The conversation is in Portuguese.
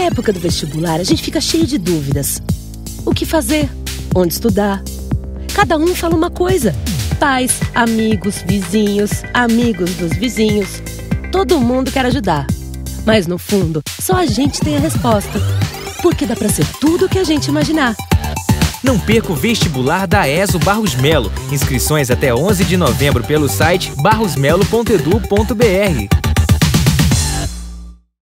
época do vestibular, a gente fica cheio de dúvidas. O que fazer? Onde estudar? Cada um fala uma coisa. Pais, amigos, vizinhos, amigos dos vizinhos. Todo mundo quer ajudar. Mas no fundo, só a gente tem a resposta. Porque dá pra ser tudo o que a gente imaginar. Não perca o vestibular da ESO Barros Melo. Inscrições até 11 de novembro pelo site barrosmelo.edu.br.